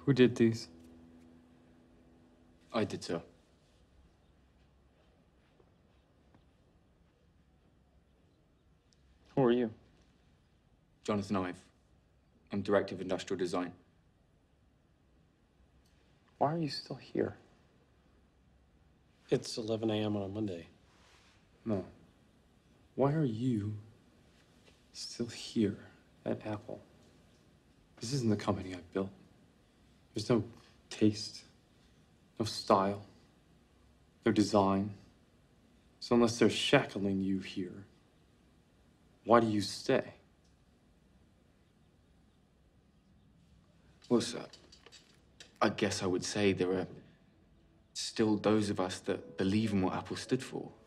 Who did these? I did, sir. Who are you? Jonathan Ive. I'm Director of Industrial Design. Why are you still here? It's 11 a.m. on a Monday. No. Why are you still here at Apple? This isn't the company I built. There's no taste, no style, no design. So unless they're shackling you here, why do you stay? Well, sir, I guess I would say there are still those of us that believe in what Apple stood for.